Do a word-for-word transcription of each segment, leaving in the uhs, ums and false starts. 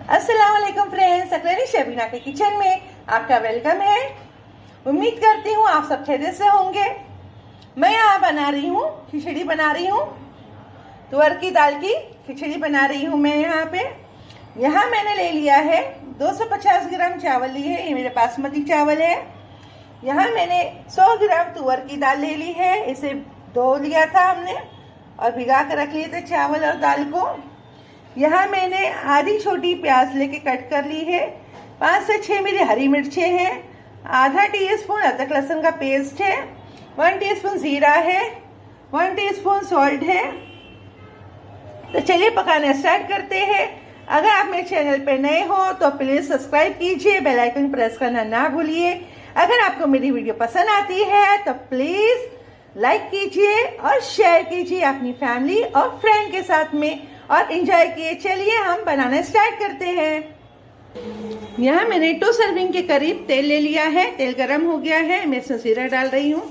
अस्सलाम वालेकुम फ्रेंड्स, अकलेरी शबीना के किचन में आपका वेलकम है। उम्मीद करती हूँ आप सब खैरियत से होंगे। मैं यहाँ बना रही हूँ खिचड़ी बना रही हूँ, तुअर की दाल की खिचड़ी बना रही हूँ मैं। यहाँ पे यहाँ मैंने ले लिया है दो सौ पचास ग्राम चावल ली है, ये मेरे बासमती चावल है। यहाँ मैंने सौ ग्राम तुअर की दाल ले ली है, इसे धो लिया था हमने और भिगा कर रख लिए थे चावल और दाल को। यहाँ मैंने आधी छोटी प्याज लेके कट कर ली है, पाँच से छः मेरी हरी मिर्चें हैं, आधा टीस्पून अदरक लहसुन का पेस्ट है, वन टीस्पून जीरा है, वन टीस्पून सॉल्ट है। तो चलिए पकाना स्टार्ट करते हैं। अगर आप मेरे चैनल पे नए हो तो प्लीज सब्सक्राइब कीजिए, बेल आइकन प्रेस करना ना भूलिए। अगर आपको मेरी वीडियो पसंद आती है तो प्लीज लाइक कीजिए और शेयर कीजिए अपनी फैमिली और फ्रेंड के साथ में और एंजॉय किए। चलिए हम बनाना स्टार्ट करते हैं। यहाँ मैंने टू सर्विंग के करीब तेल ले लिया है, तेल गरम हो गया है, मैं इसमें जीरा डाल रही हूँ।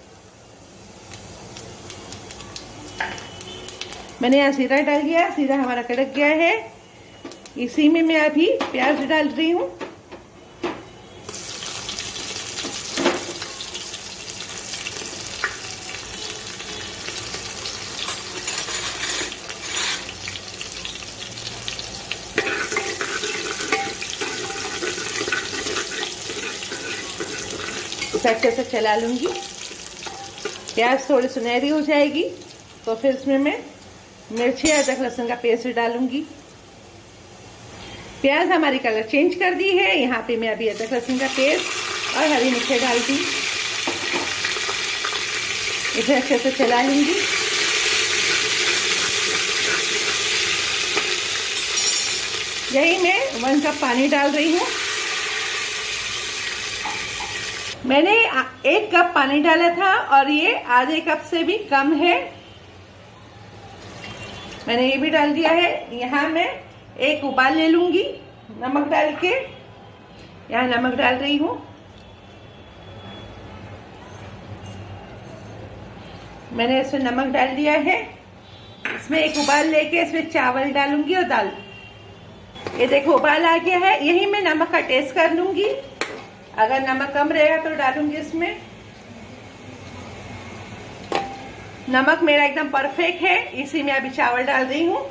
मैंने यहाँ जीरा डाल दिया, जीरा हमारा कड़क गया है। इसी में मैं अभी प्याज डाल रही हूँ। इसे अच्छे से चला लूंगी। प्याज थोड़ी सुनहरी हो जाएगी तो फिर इसमें मैं मिर्ची अदरक लहसुन का पेस्ट डालूंगी। प्याज हमारी कलर चेंज कर दी है। यहाँ पे मैं अभी अदरक लहसुन का पेस्ट और हरी मिर्ची डाल दी, इसे अच्छे से चला लूंगी। यही मैं वन कप पानी डाल रही हूँ। मैंने एक कप पानी डाला था और ये आधे कप से भी कम है, मैंने ये भी डाल दिया है। यहाँ मैं एक उबाल ले लूंगी नमक डाल के। यहाँ नमक डाल रही हूँ। मैंने इसमें नमक डाल दिया है। इसमें एक उबाल लेके इसमें चावल डालूंगी और दाल। ये देखो उबाल आ गया है। यही मैं नमक का टेस्ट कर लूंगी, अगर नमक कम रहेगा तो डालूंगी इसमें। नमक मेरा एकदम परफेक्ट है। इसी में अभी चावल डाल रही हूँ।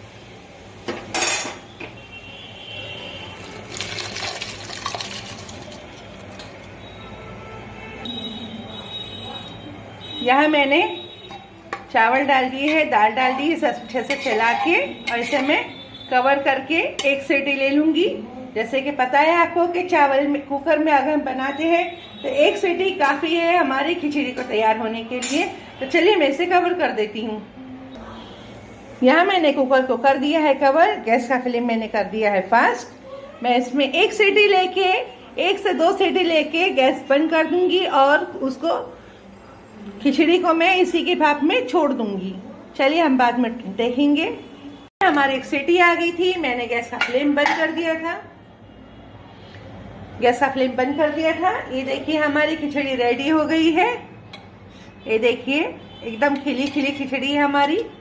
यहाँ मैंने चावल डाल दिए है, दाल डाल दी है, अच्छे से चला के और इसे मैं कवर करके एक सीटी ले लूंगी। जैसे कि पता है आपको कि चावल में कुकर में अगर हम बनाते हैं तो एक सीटी काफी है हमारी खिचड़ी को तैयार होने के लिए। तो चलिए मैं इसे कवर कर देती हूँ। यहाँ मैंने कुकर को कर दिया है कवर। गैस का फ्लेम मैंने कर दिया है फास्ट। मैं इसमें एक सीटी लेके एक से दो सीटी लेके गैस बंद कर दूंगी और उसको खिचड़ी को मैं इसी के भाप में छोड़ दूंगी। चलिए हम बाद में देखेंगे। हमारी एक सीटी आ गई थी, मैंने गैस का फ्लेम बंद कर दिया था। गैस का फ्लेम बंद कर दिया था। ये देखिए हमारी खिचड़ी रेडी हो गई है। ये देखिए एकदम खिली खिली खिचड़ी है हमारी।